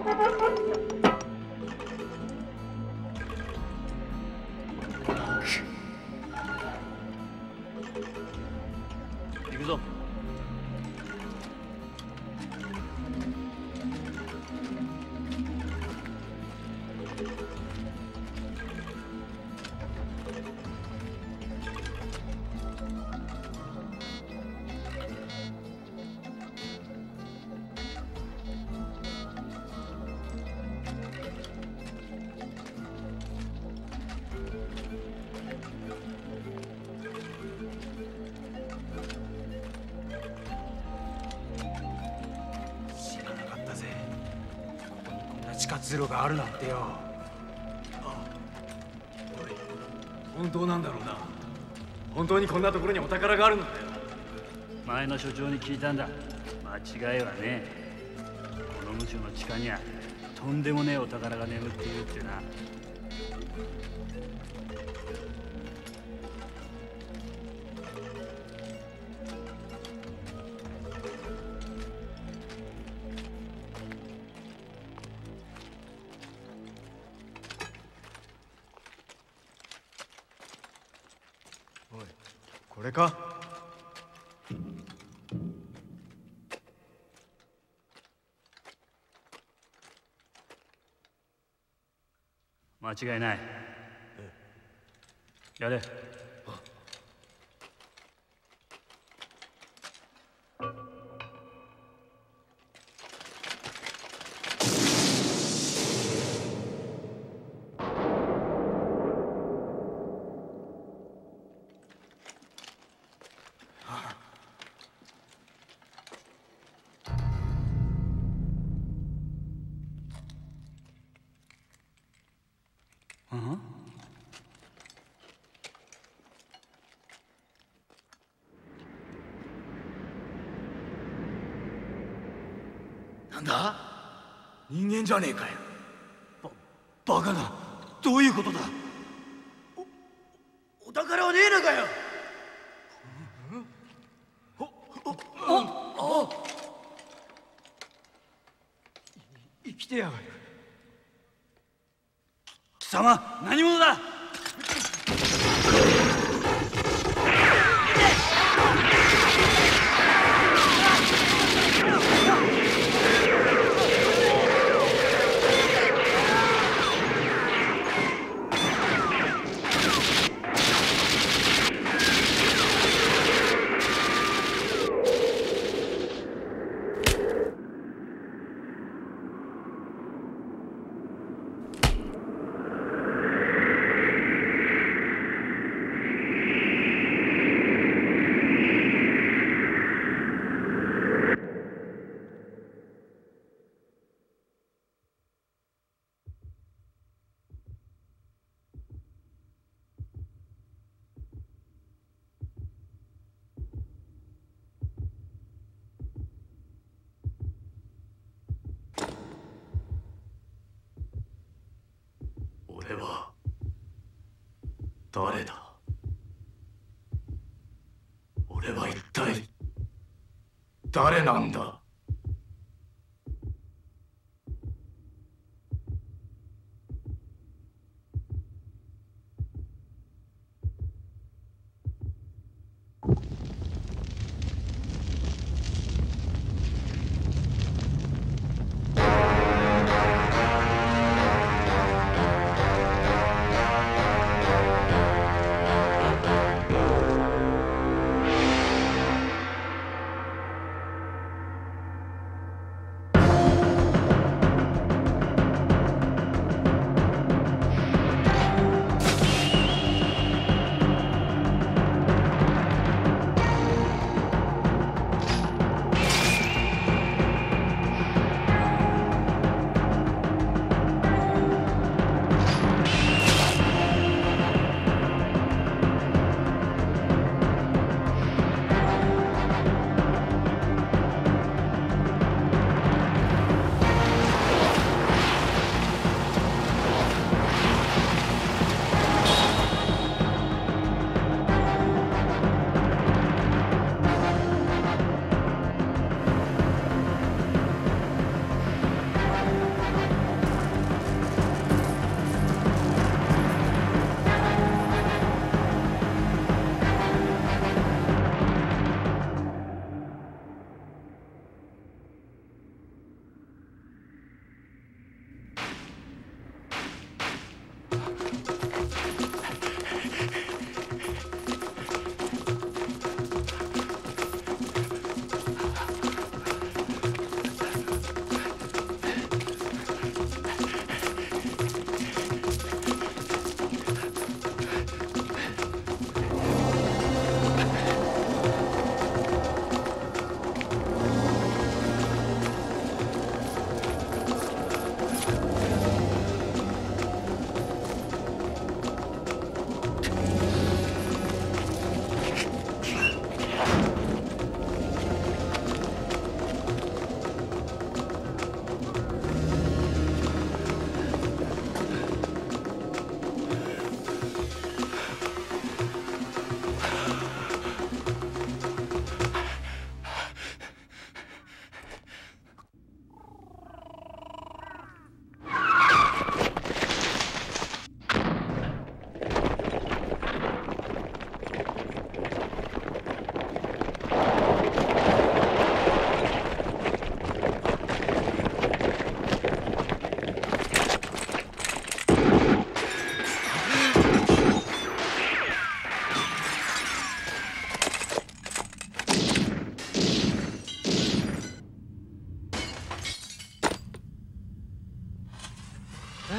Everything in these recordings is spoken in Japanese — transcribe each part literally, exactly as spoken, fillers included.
行くぞ。 地下通路があるなんてよ。 おい、本当なんだろうな。本当にこんなところにお宝があるのかよ。 前の所長に聞いたんだ。間違いはねえ。この無所の地下にはとんでもねえお宝が眠っているってな。 これか？ 間違いない。やれ。 なんだ？人間じゃねえかよ。バ、バカな。どういうことだ？お、お宝はねえのかよ。お、お、お、お、生きてやがる。 貴様、何者だ？ 俺は誰だ？俺は一体誰なんだ？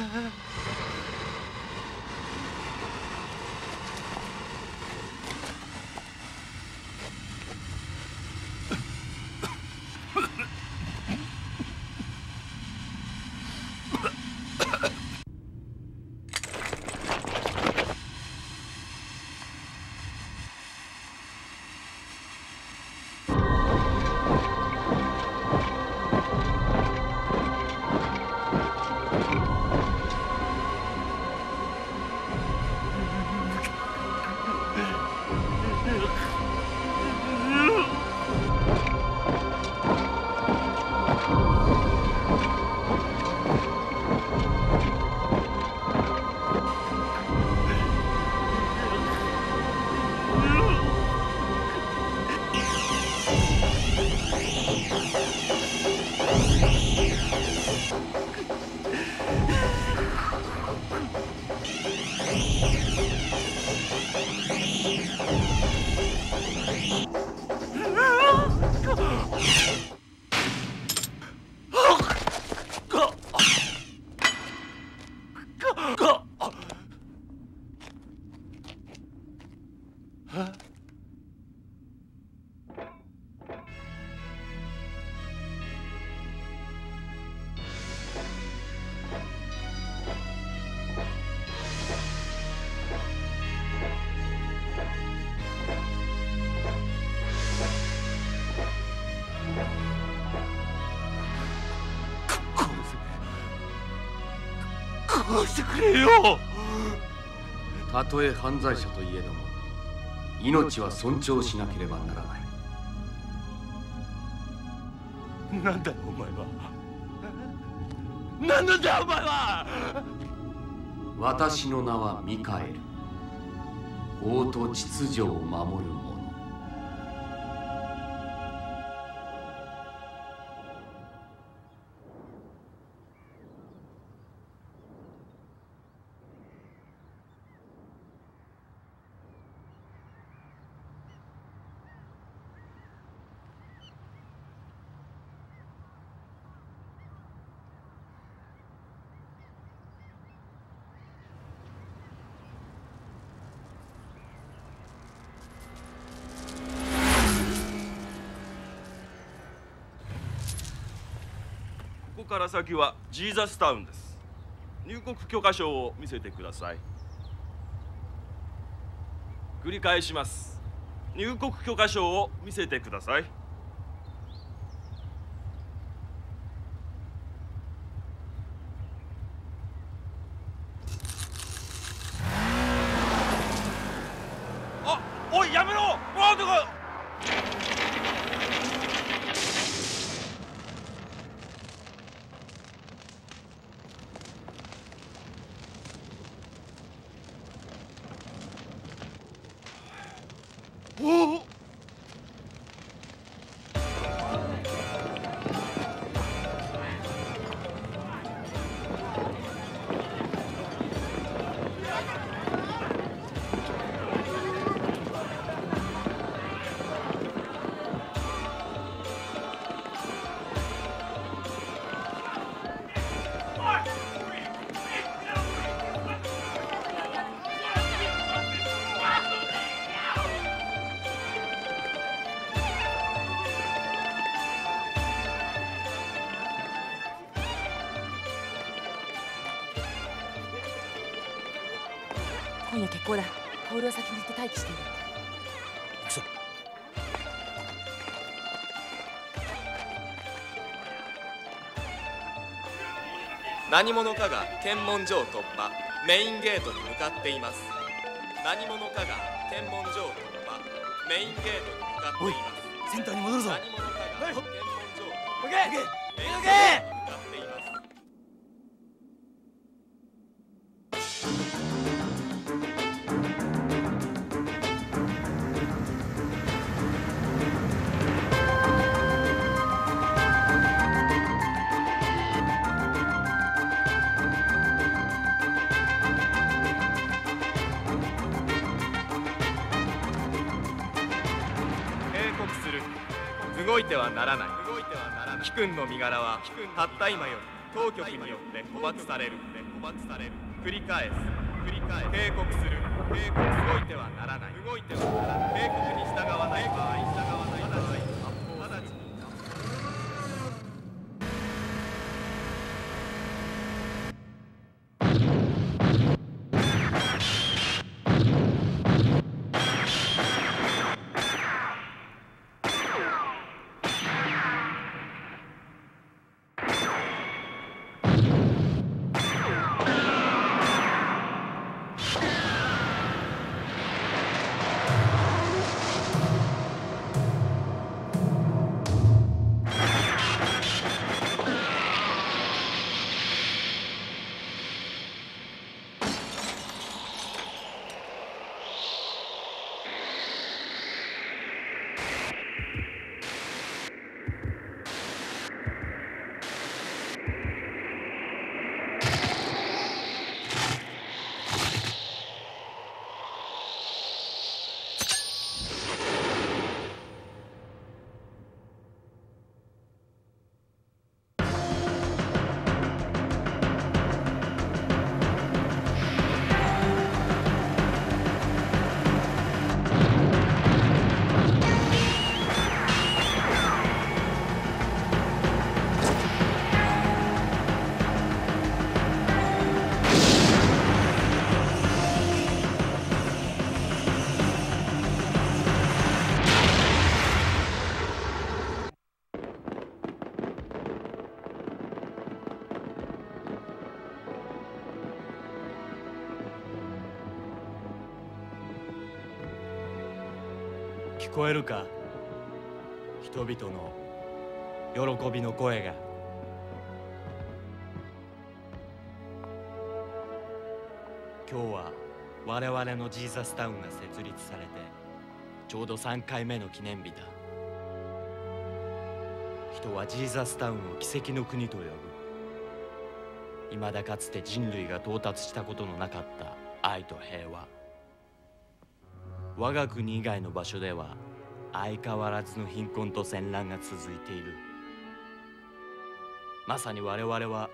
殺してくれよ。 たとえ犯罪者といえども命は尊重しなければならない。 なんだお前は。何なんだお前は。 私の名はミカエル。法と秩序を守る者。 ここから先はジーザスタウンです。入国許可証を見せてください。繰り返します。入国許可証を見せてください。あ、おいやめろ。あ、どこ。 今夜結構だ。薫は先に行って待機している。 行くぞ。 何者かが検問所を突破、メインゲートに向かっています。何者かが検問所を突破、メインゲートに向かっています。 センターに戻るぞ。 何者かが検問所を突破、 オッケーオッケーメインゲートに向かっています。動いてはならない。貴君の身柄はたった今より当局によって捕獲される捕獲される繰り返す繰り返す警告する警告動いてはならない動いてはならない警告に従わない場合従わない直ちに発砲直ちに聞こえるか、人々の喜びの声が。今日は我々のジーザスタウンが設立されてちょうどさんかいめの記念日だ。人はジーザスタウンを奇跡の国と呼ぶ。未だかつて人類が到達したことのなかった愛と平和。我が国以外の場所では相変わらずの貧困と戦乱が続いている。まさに我々は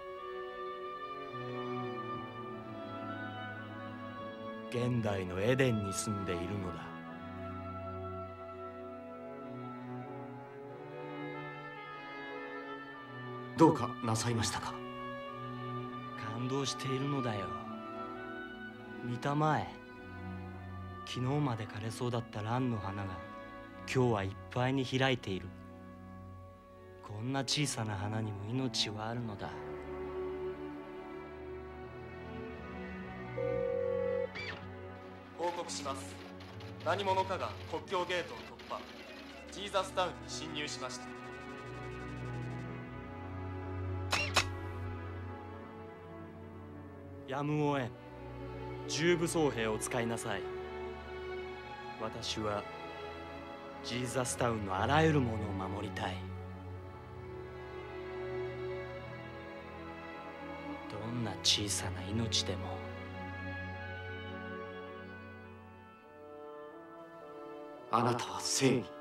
現代のエデンに住んでいるのだ。 どうかなさいましたか？ 感動しているのだよ。見たまえ。昨日まで枯れそうだった蘭の花が今日はいっぱいに開いている。こんな小さな花にも命はあるのだ。 報告します。何者かが国境ゲートを突破、ジーザスタウンに侵入しました。 やむをえん。重武装兵を使いなさい。私はジーザスタウンのあらゆるものを守りたい。どんな小さな命でも。 あなたは正義、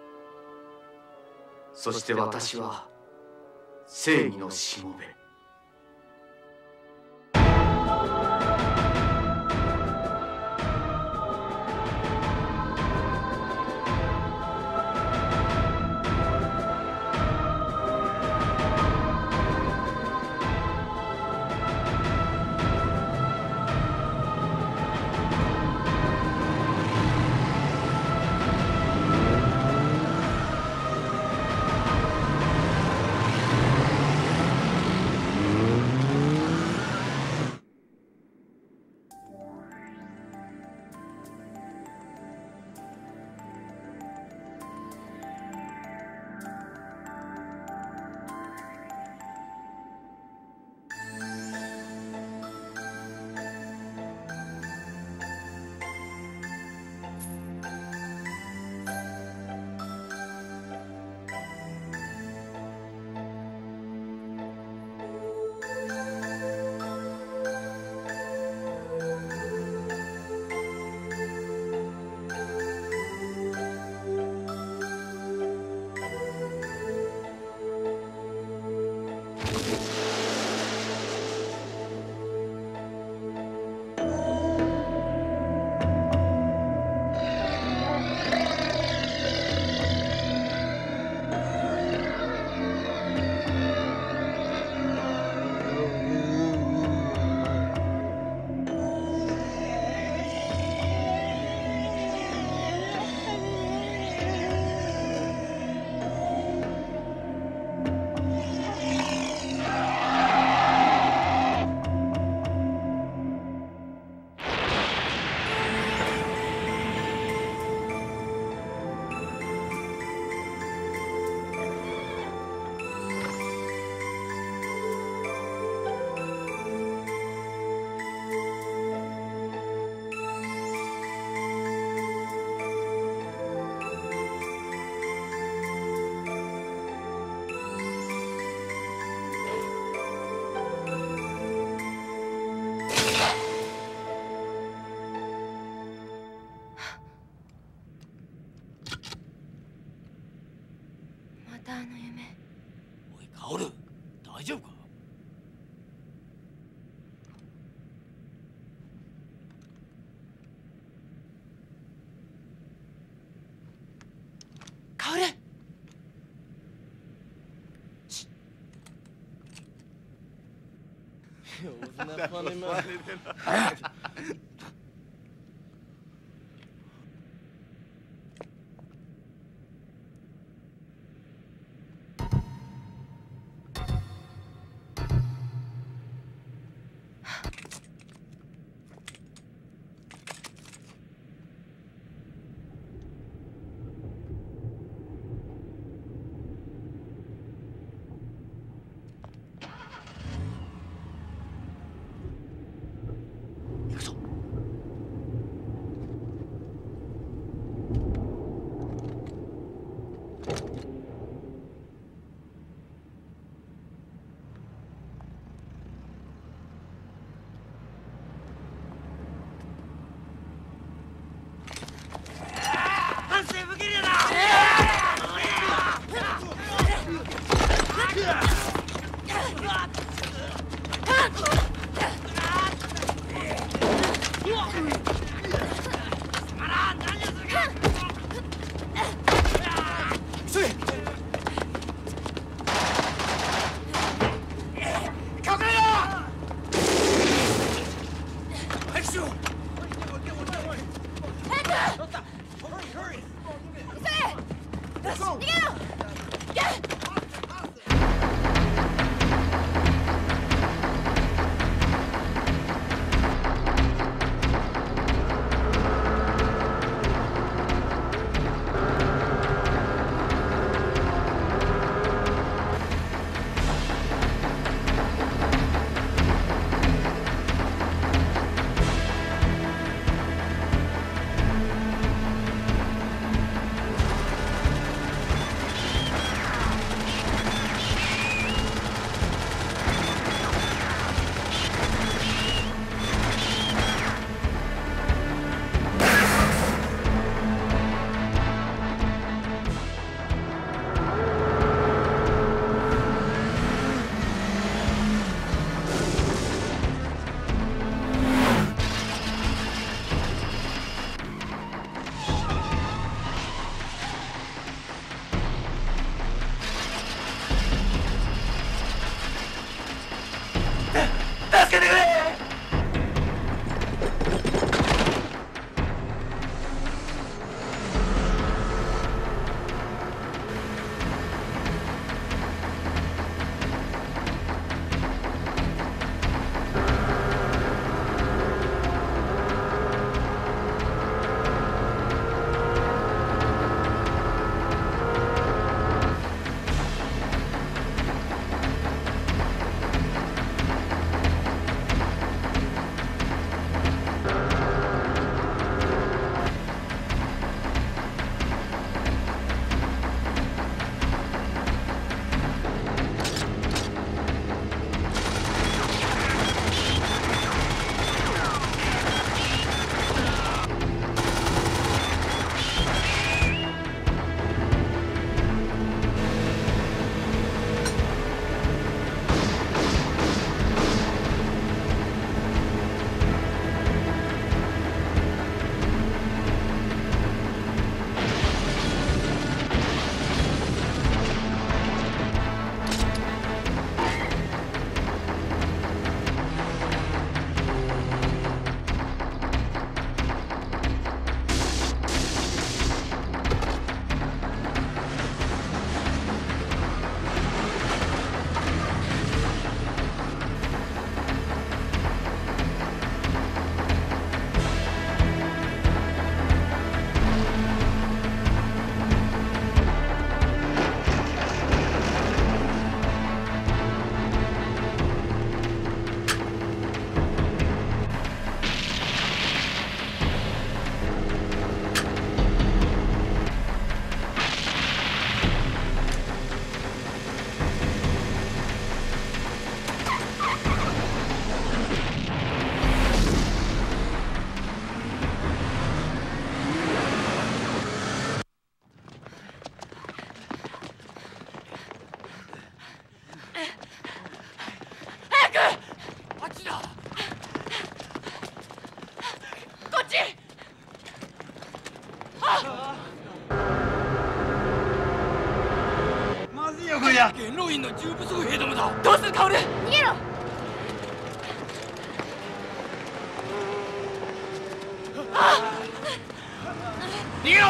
そして私は正義のしもべ。 丈夫か？ 薫。 病院の重不足兵どもだ。 どうするカオル。逃げろ。 逃げろ。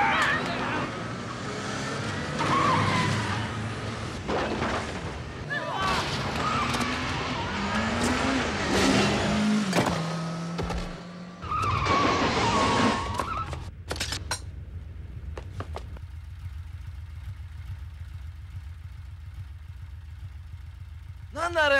なんだあれ。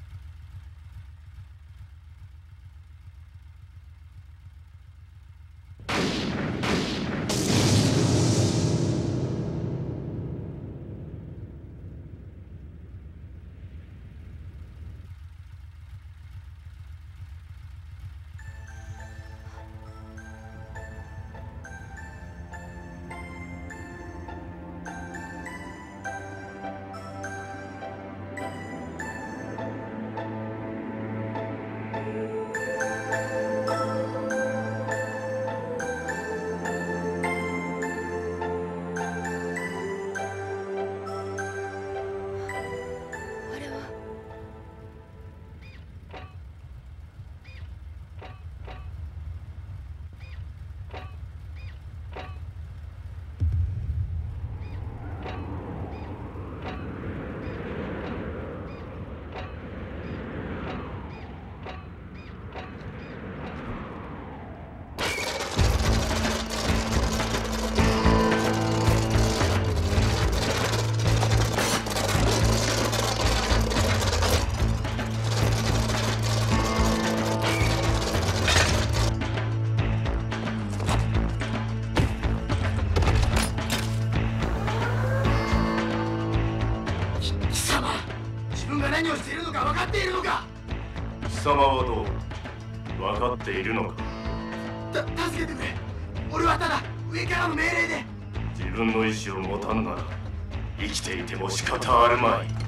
貴様はどう分かっているのか。 た助けてくれ。俺はただ上からの命令で。 自分の意志を持たんなら生きていても仕方あるまい。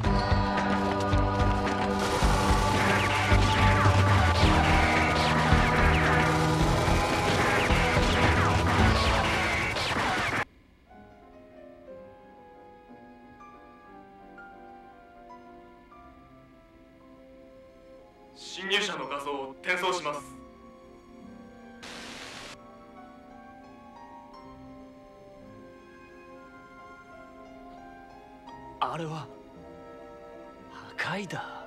侵入者の画像を転送します。 あれは破壊だ。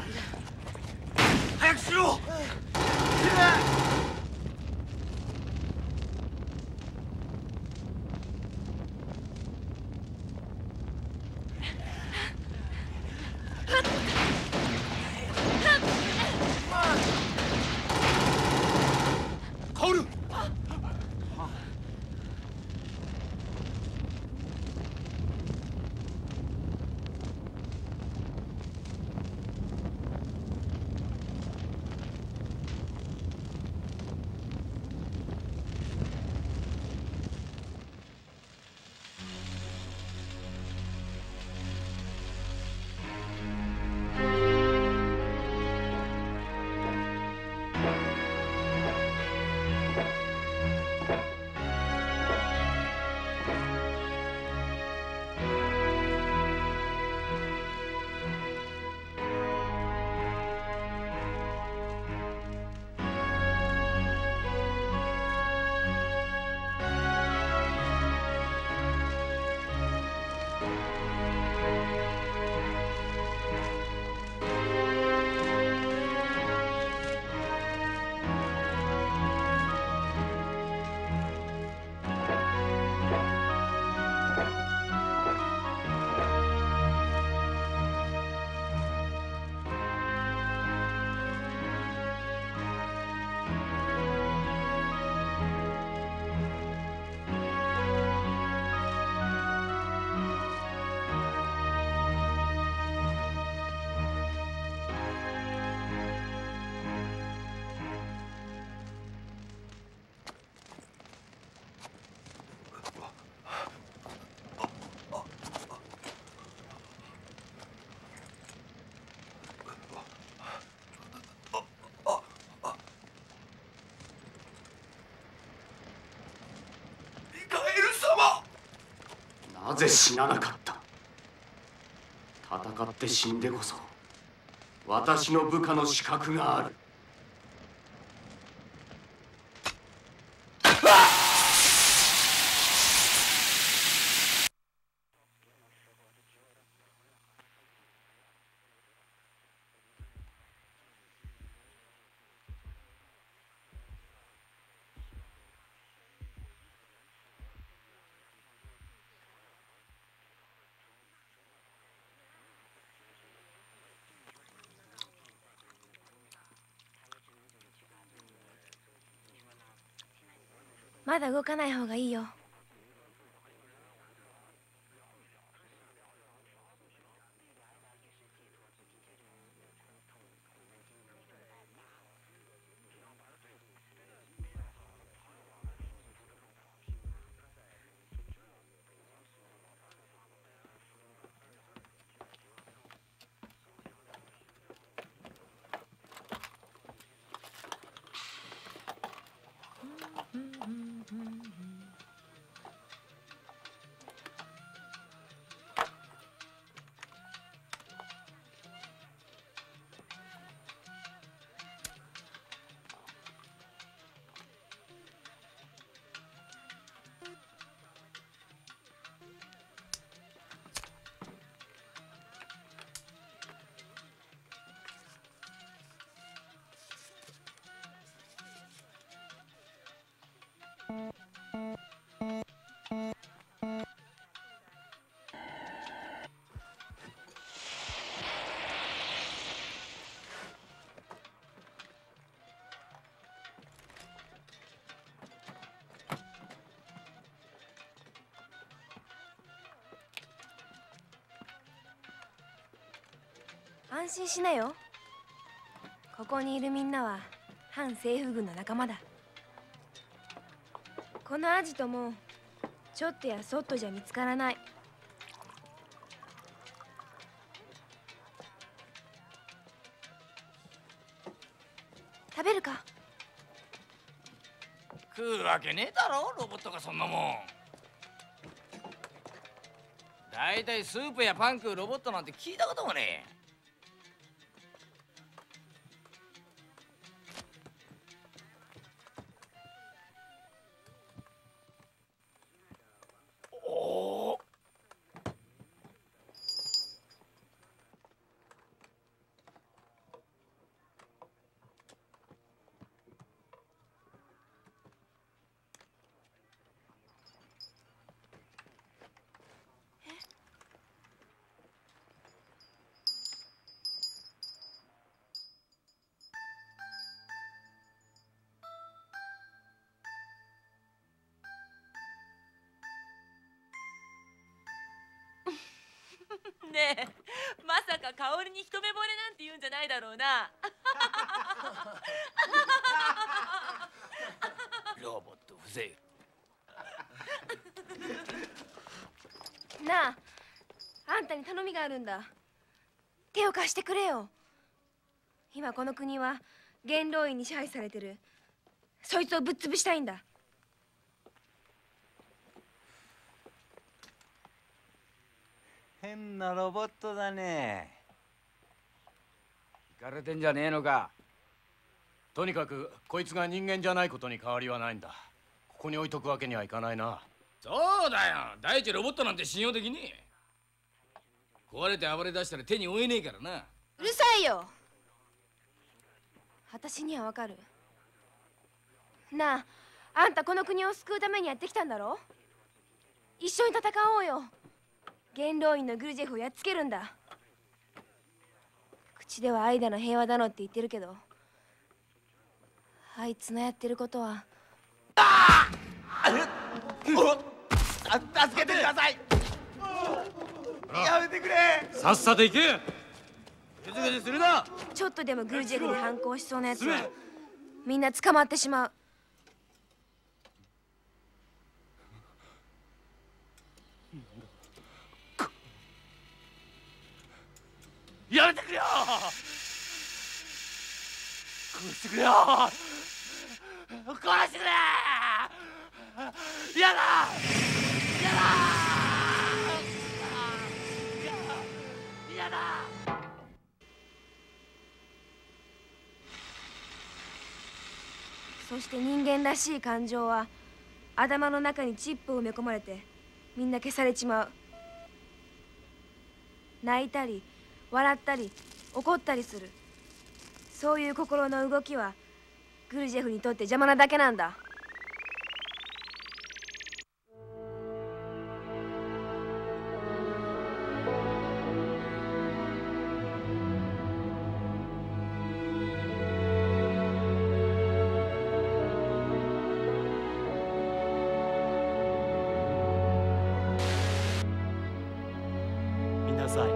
早くしろ。 なぜ死ななかった。戦って死んでこそ私の部下の資格がある。 まだ動かない方がいいよ。安心しなよ。ここにいるみんなは反政府軍の仲間だ。このアジトもちょっとやそっとじゃ見つからない。食べるか？ 食うわけねえだろ、ロボットがそんなもん。だいたいスープやパン食うロボットなんて聞いたこともねえ。 ねえ、まさか香りに一目惚れなんて言うんじゃないだろうな。 ロボット不正。 なあ、あんたに頼みがあるんだ。手を貸してくれよ。今この国は元老院に支配されてる。そいつをぶっ潰したいんだ。 変なロボットだね。 イかれてんじゃねえのか。とにかくこいつが人間じゃないことに変わりはないんだ。ここに置いとくわけにはいかないな。 そうだよ、第一ロボットなんて信用できねえ。壊れて暴れ出したら手に負えねえからな。 うるさいよ。私にはわかる。なあ、あんたこの国を救うためにやってきたんだろ。一緒に戦おうよ。元老院のグルジェフをやっつけるんだ。口では愛だの平和だのって言ってるけど、あいつのやってることは。 ああ、助けてください。やめてくれ。 さっさと行け。 ぐずぐずするな。 ちょっとでもグルジェフに反抗しそうなやつはみんな捕まってしまう。 やめてくれよ。殺してくれよ。殺してくれ。やだ。やだ。やだ。 そして人間らしい感情は頭の中にチップを埋め込まれてみんな消されちまう。泣いたり笑ったり怒ったりする、そういう心の動きはグルジェフにとって邪魔なだけなんだ。 見なさい。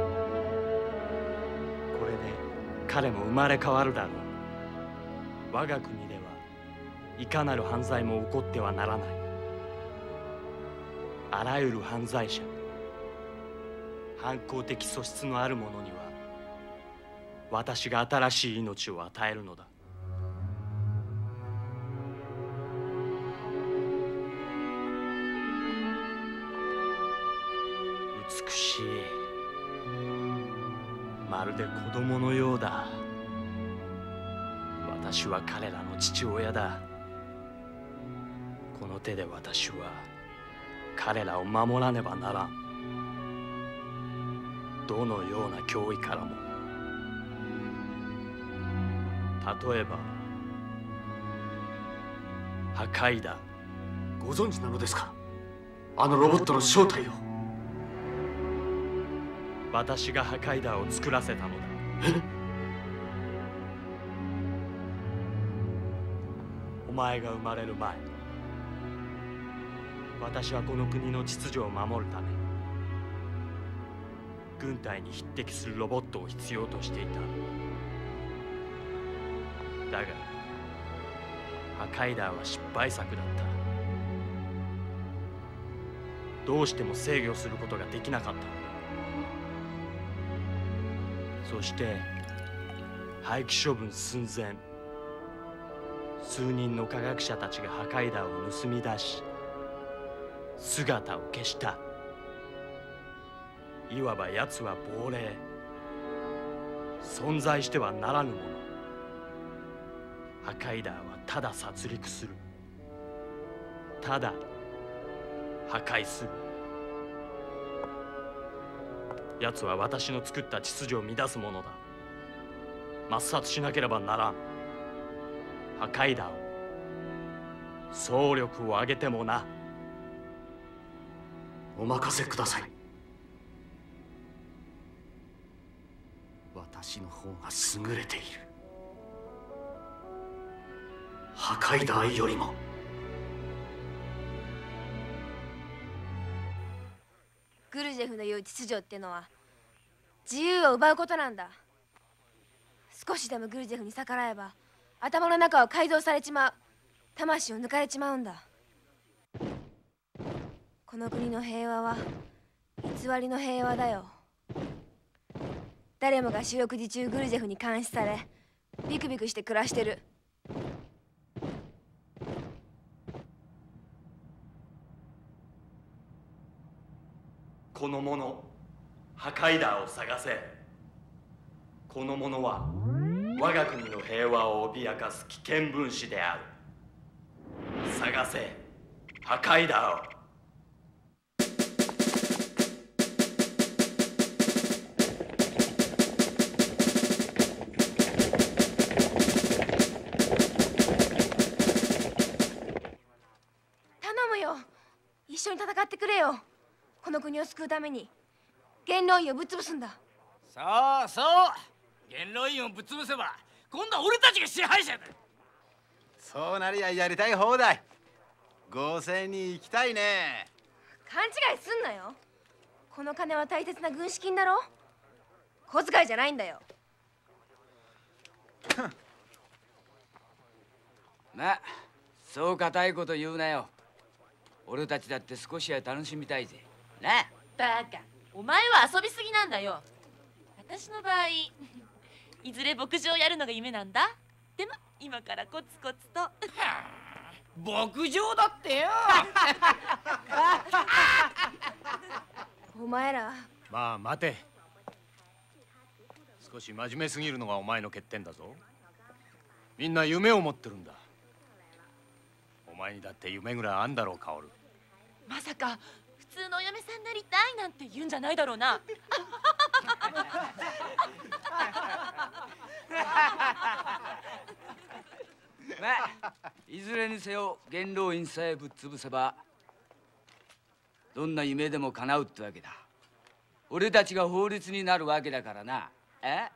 これで彼も生まれ変わるだろう。我が国ではいかなる犯罪も起こってはならない。あらゆる犯罪者、反抗的素質のある者には私が新しい命を与えるのだ。美しい。まるで子供のようだ。私は彼らの父親だ。この手で私は彼らを守らねばならん。どのような脅威からも。例えばハカイダ。 ご存知なのですか、あのロボットの正体を。 私がハカイダを作らせたのだ。お前が生まれる前、私はこの国の秩序を守るため軍隊に匹敵するロボットを必要としていた。だがハカイダーは失敗作だった。どうしても制御することができなかった。そして廃棄処分寸前、数人の科学者たちがハカイダーを盗み出し姿を消した。いわば奴は亡霊、存在してはならぬもの。ハカイダーはただ殺戮する、ただ破壊する。奴は私の作った秩序を乱すものだ。抹殺しなければならん。ハカイダーを、総力を挙げてもな。 お任せください。私の方が優れている。ハカイダーよりも。 グルジェフの言う秩序ってのは自由を奪うことなんだ。少しでもグルジェフに逆らえば頭の中を改造されちまう。魂を抜かれちまうんだ。この国の平和は偽りの平和だよ。誰もが四六時中グルジェフに監視されビクビクして暮らしてる。 この者ハカイダーを探せ。この者は我が国の平和を脅かす危険分子である。探せハカイダーを。 頼むよ、一緒に戦ってくれよ。この国を救うために元老院をぶっ潰すんだ。 そうそう、元老院をぶっ潰せば今度は俺たちが支配者だ。そうなりゃやりたい放題。合成に行きたいね。 勘違いすんなよ。この金は大切な軍資金だろ。小遣いじゃないんだよ。 まあそう固いこと言うなよ。俺たちだって少しは楽しみたいぜな。 バカ、お前は遊びすぎなんだよ。私の場合いずれ牧場をやるのが夢なんだ。でも今からコツコツと。 牧場だってよ。 お前らまあ待て。少し真面目すぎるのがお前の欠点だぞ。みんな夢を持ってるんだ。お前にだって夢ぐらいあんだろう、カオル。 まさか普通のお嫁さんになりたいなんて言うんじゃないだろうな。 まあいずれにせよ元老院さえぶっ潰せばどんな夢でも叶うってわけだ。俺たちが法律になるわけだからな。え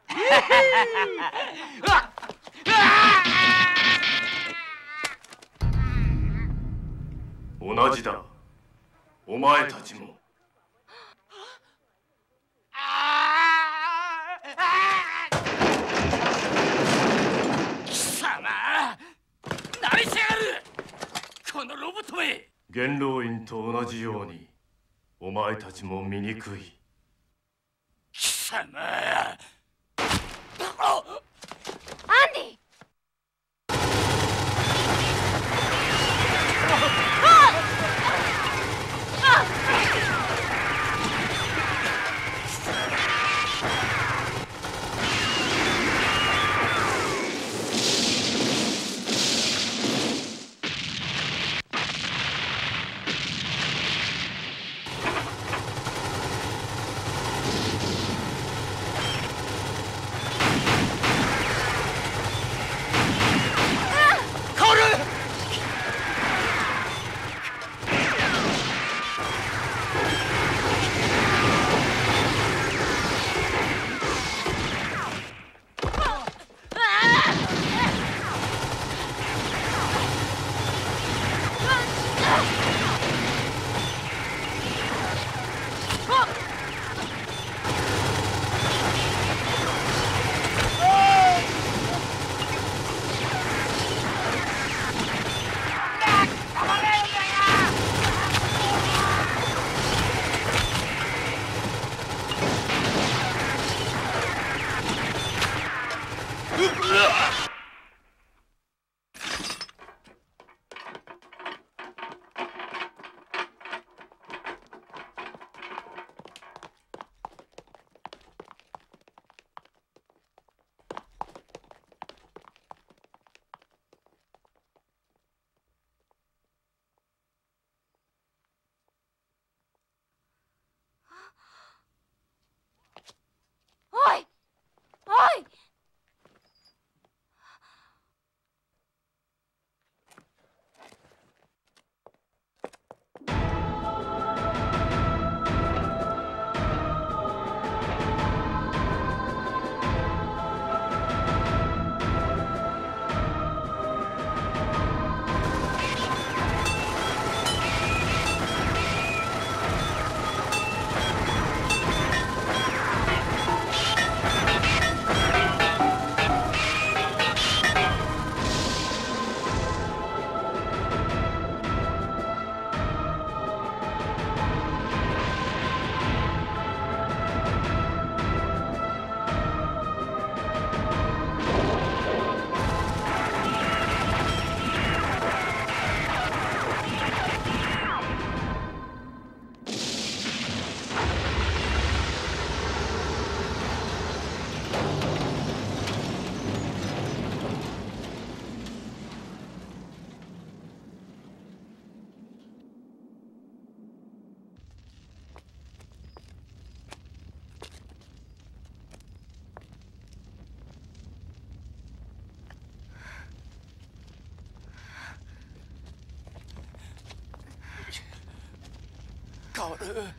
同じだ。お前たちも。 貴様何しやがるこのロボットめ。 元老院と同じようにお前たちも醜い。 貴様アンディ。 薫。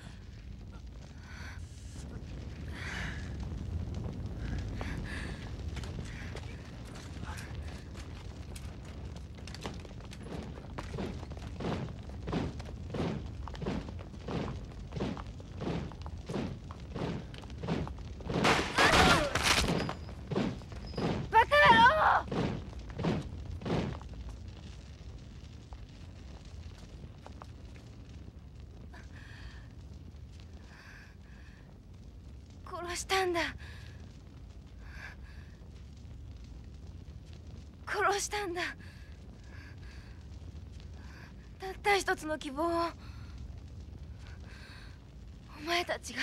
殺したんだ。殺したんだ。たった一つの希望をお前たちが。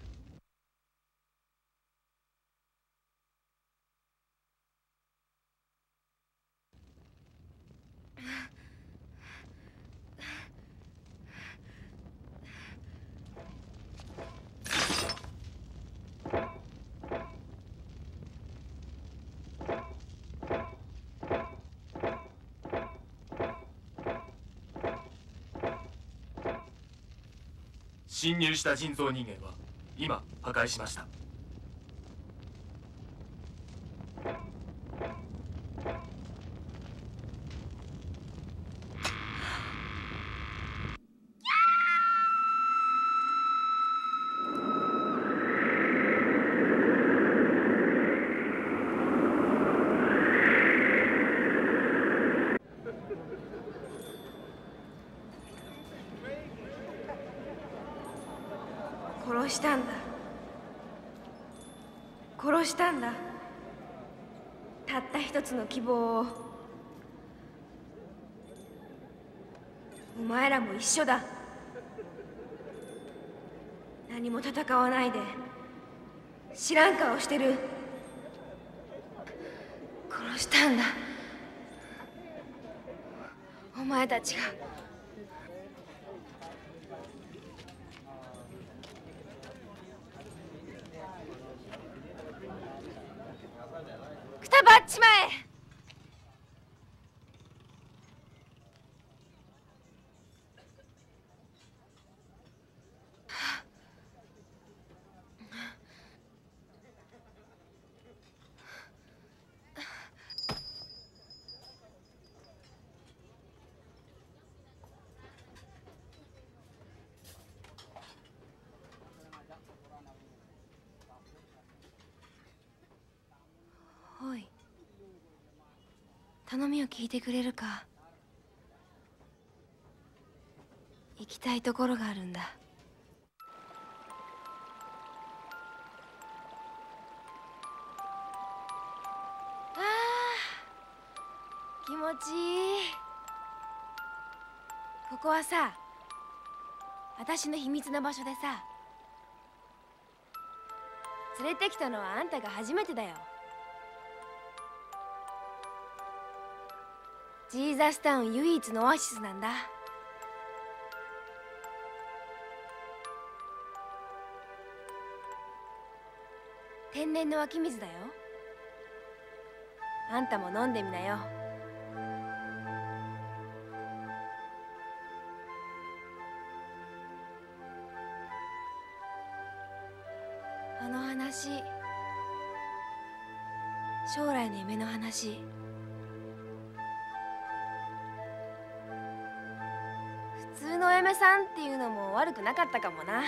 侵入した人造人間は今破壊しました。 殺したんだ。殺したんだ。たった一つの希望を。お前らも一緒だ。何も戦わないで知らん顔してる。殺したんだ。お前たちが。くたばっちまえ。おい、頼みを聞いてくれるか。行きたいところがあるんだ。あー、気持ちいい。ここはさ、私の秘密の場所でさ、連れてきたのはあんたが初めてだよ。ジーザスタウン唯一のオアシスなんだ。天然の湧き水だよ。あんたも飲んでみなよ。あの話、将来の夢の話、普通のお嫁さんっていうのも悪くなかったかもな。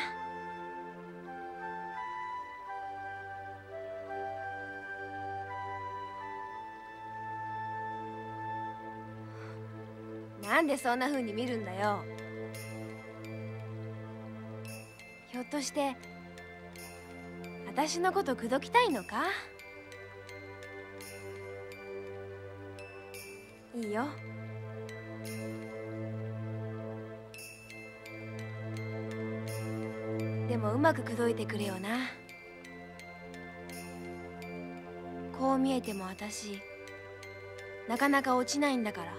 なんでそんな風に見るんだよ。ひょっとして私のこと口説きたいのか。いいよ。でもうまく口説いてくれよな。こう見えても私なかなか落ちないんだから。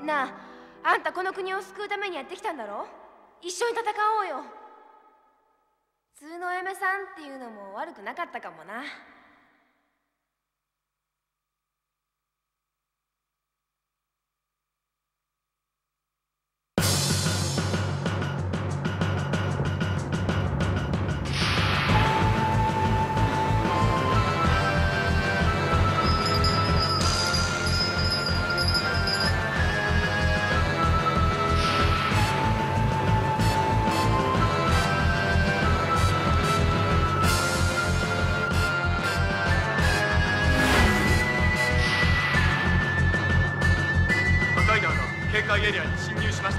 なあ、あんたこの国を救うためにやってきたんだろ。一緒に戦おうよ。普通のお嫁さんっていうのも悪くなかったかもな。 警戒エリアに侵入しました。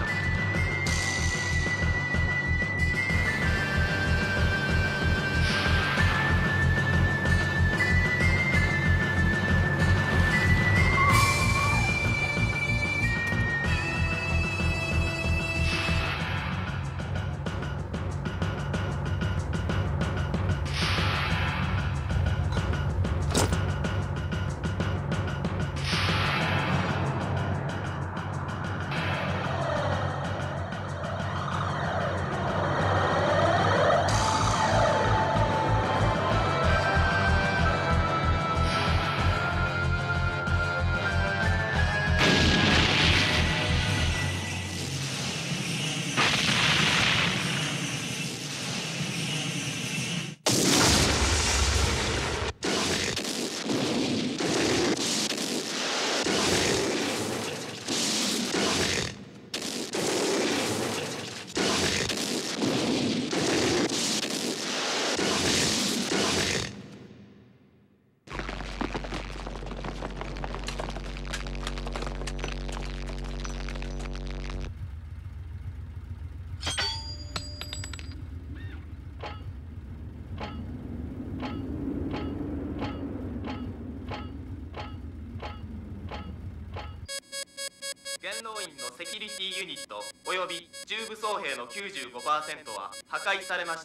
元老院のセキュリティユニットおよび重武装兵の きゅうじゅうごパーセント は破壊されました。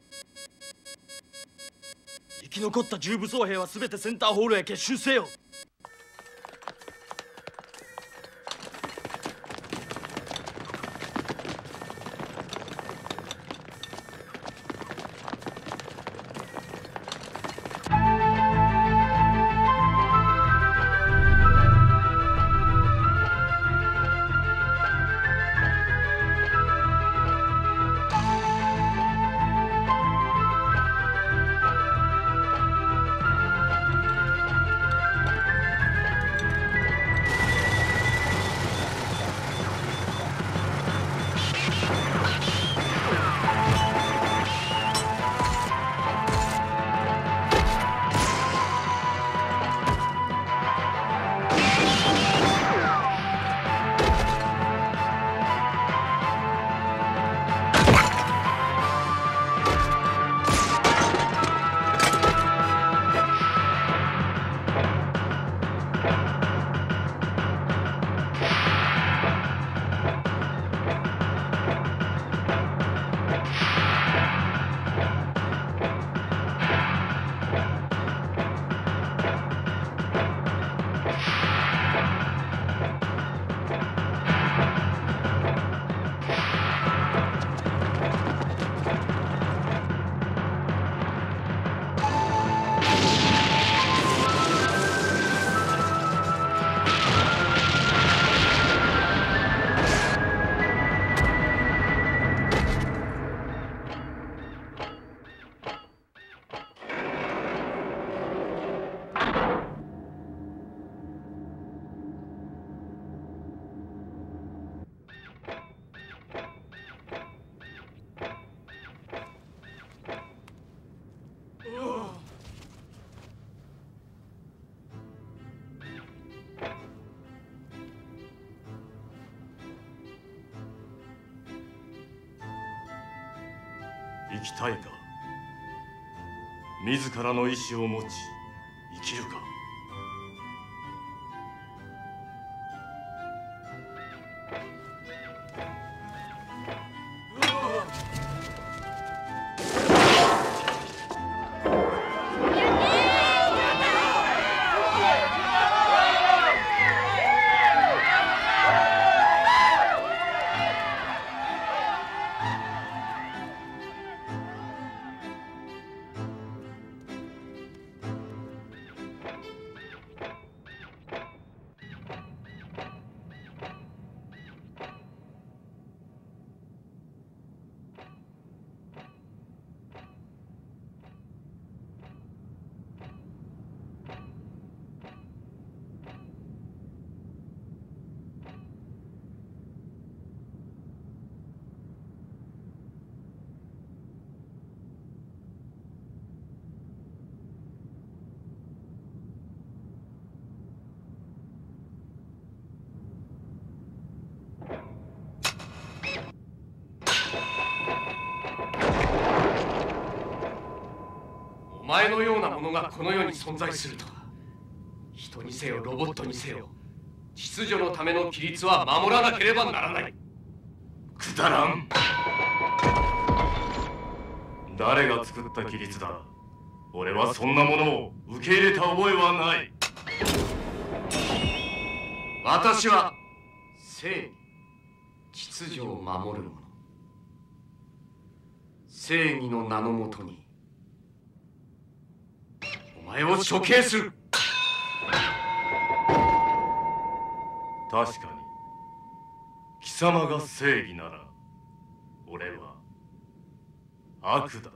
生き残った重武装兵は全てセンターホールへ結集せよ。 生きたいか。自らの意志を持ち生きるか。 前のようなものがこの世に存在するとは。人にせよロボットにせよ、秩序のための規律は守らなければならない。 くだらん。誰が作った規律だ。俺はそんなものを受け入れた覚えはない。 私は正義、秩序を守る者。正義の名のもとにお前を処刑する。 確かに貴様が正義なら俺は悪だ。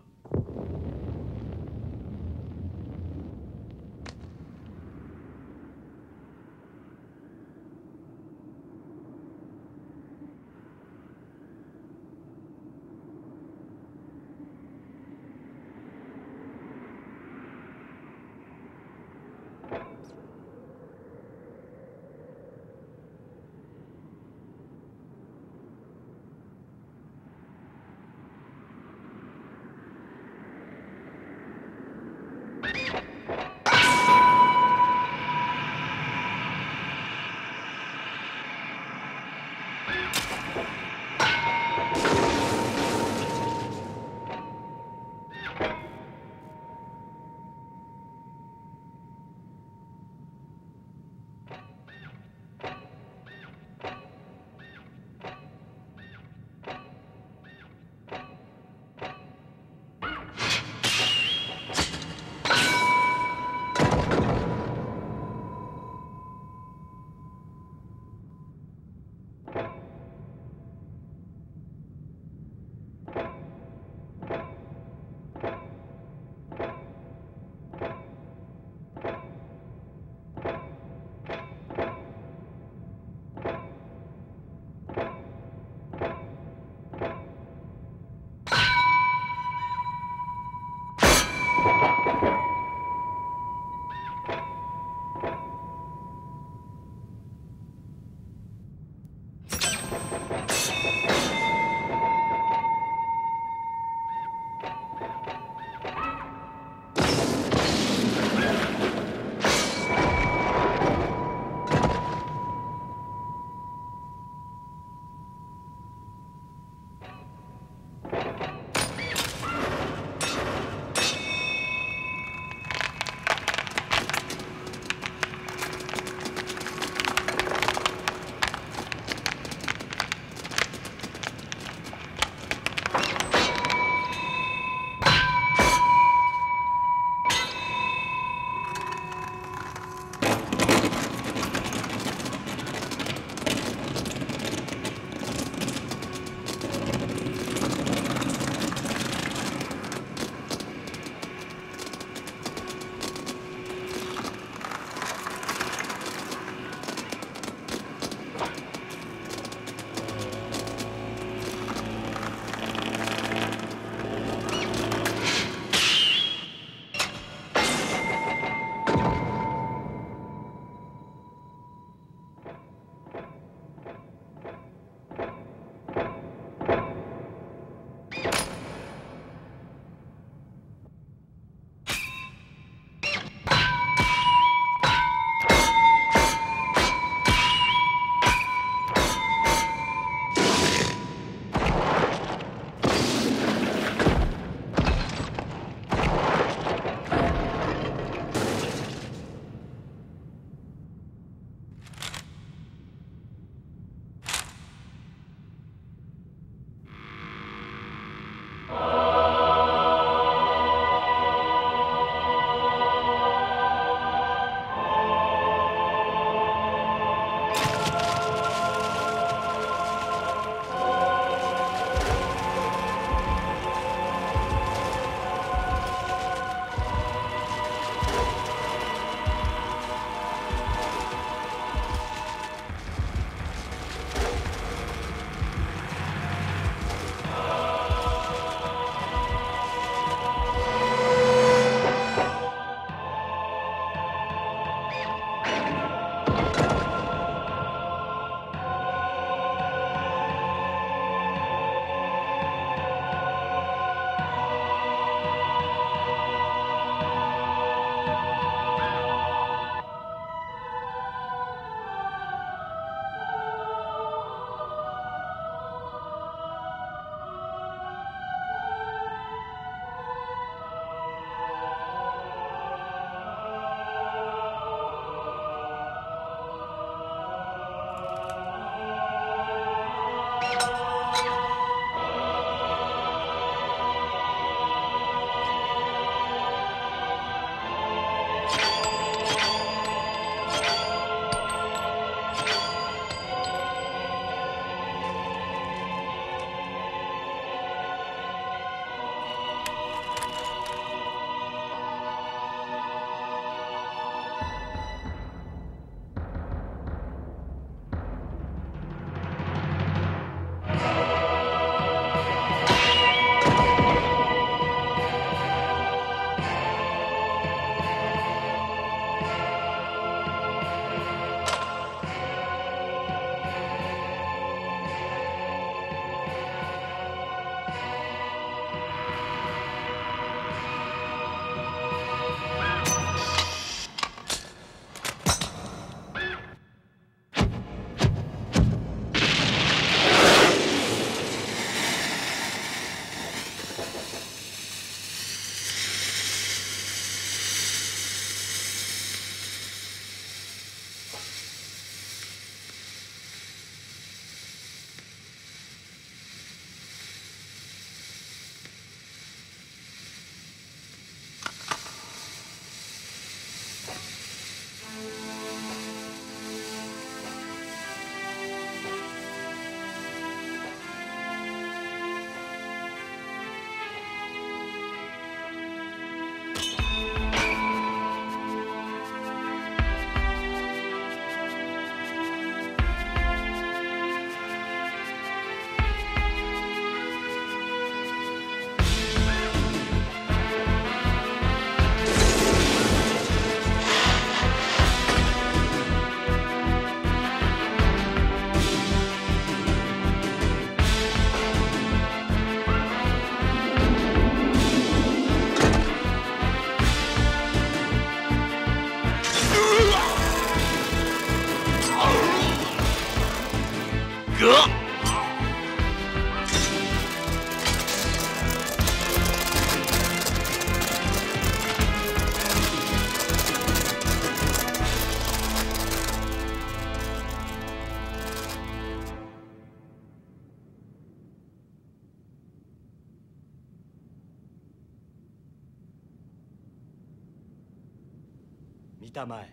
見たまえ。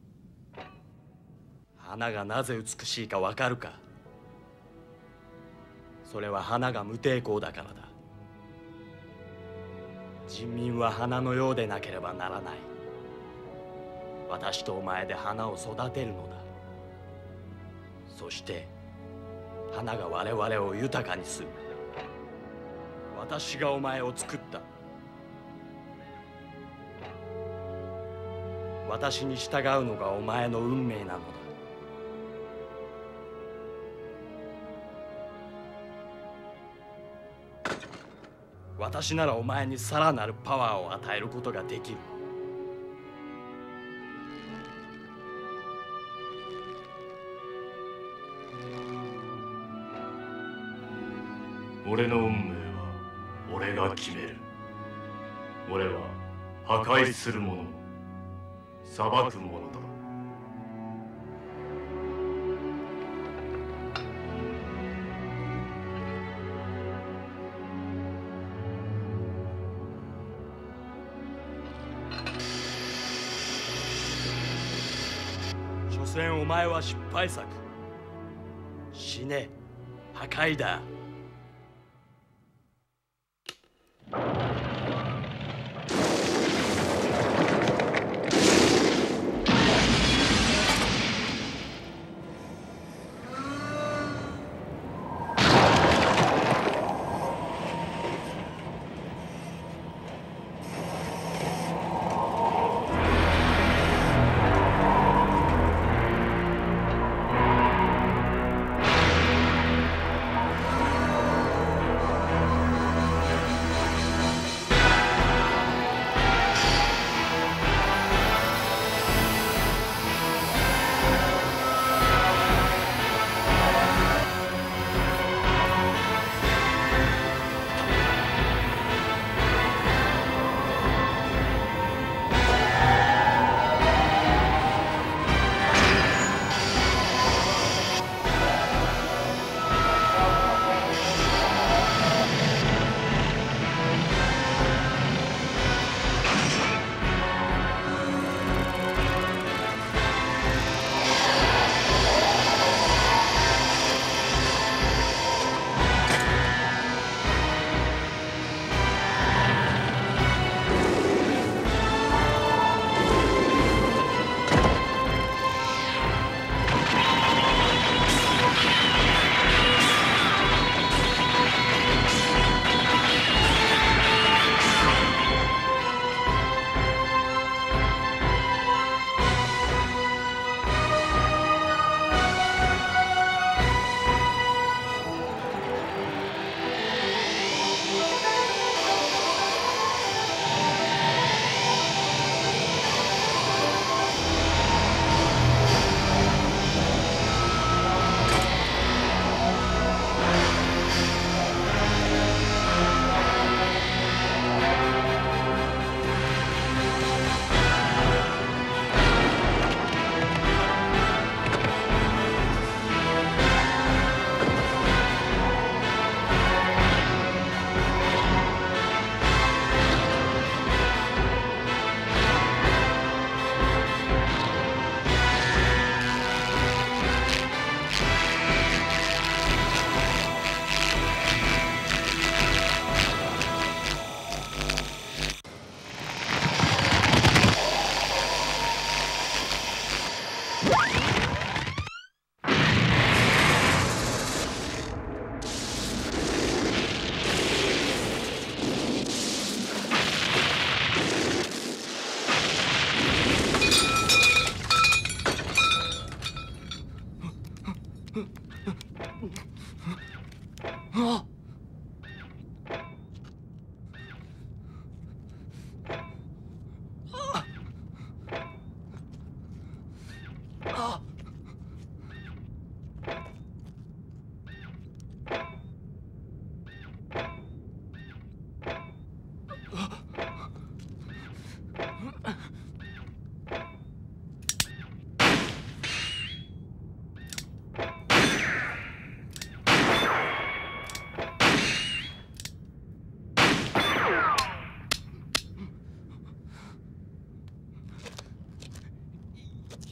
花がなぜ美しいかわかるか。それは花が無抵抗だからだ。人民は花のようでなければならない。私とお前で花を育てるのだ。そして花が我々を豊かにする。私がお前を作った。私に従うのがお前の運命なのだ。私ならお前にさらなるパワーを与えることができる。 俺の運命は俺が決める。俺は破壊するもの、裁くものだ。 所詮お前は失敗作。死ね、破壊だ。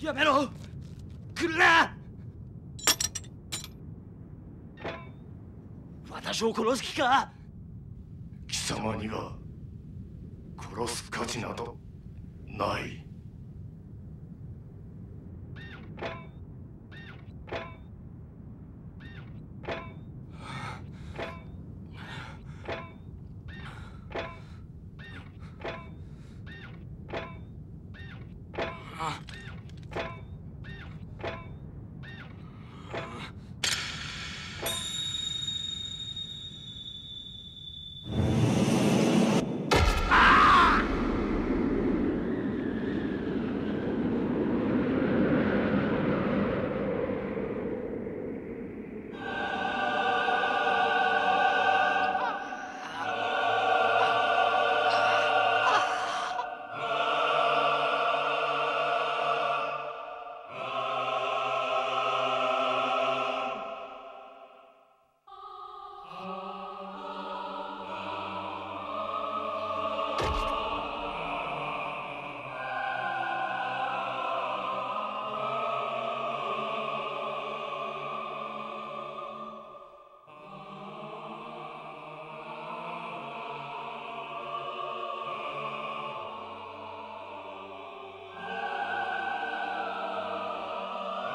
やめろ。来るな。私を殺す気か。 貴様には殺す価値などない。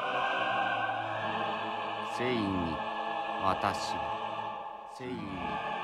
正義に私は正義に